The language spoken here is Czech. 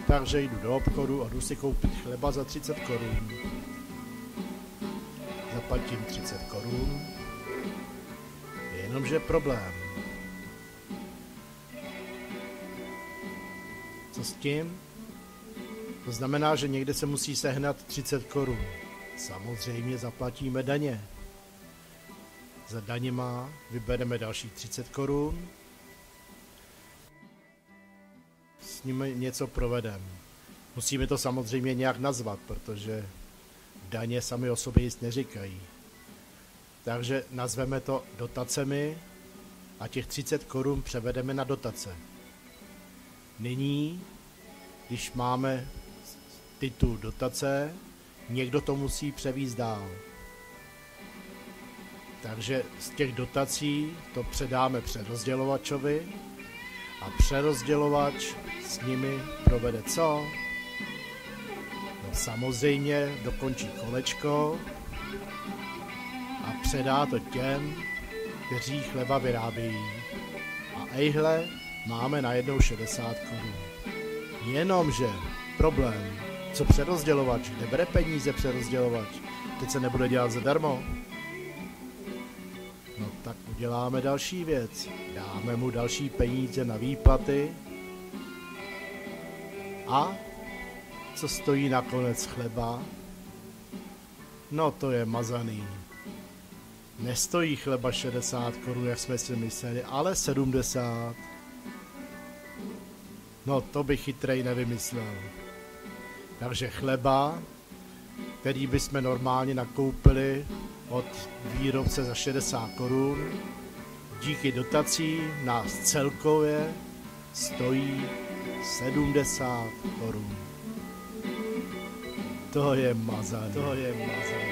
Takže jdu do obchodu a jdu si koupit chleba za 30 korun. Zaplatím 30 korun. Jenomže problém. Co s tím? To znamená, že někde se musí sehnat 30 korun. Samozřejmě zaplatíme daně. Za daněma vybereme dalších 30 korun. S nimi něco provedeme. Musíme to samozřejmě nějak nazvat, protože daně sami o sobě nic neříkají. Takže nazveme to dotacemi a těch 30 korun převedeme na dotace. Nyní, když máme titul dotace, někdo to musí převízt dál. Takže z těch dotací to předáme přerozdělovačovi a přerozdělovač s nimi provede co? No samozřejmě dokončí kolečko a předá to těm, kteří chleba vyrábějí. A ejhle, máme najednou 60 korun. Jenomže problém, co přerozdělovač, nebere peníze přerozdělovač, teď se nebude dělat zadarmo. No tak uděláme další věc, dáme mu další peníze na výplaty a co stojí nakonec chleba? No to je mazaný. Nestojí chleba 60 korun, jak jsme si mysleli, ale 70. No to by chytrej nevymyslel. Takže chleba, který bychom normálně nakoupili od výrobce za 60 korun, díky dotací nás celkově stojí 70 korun. To je mazaný.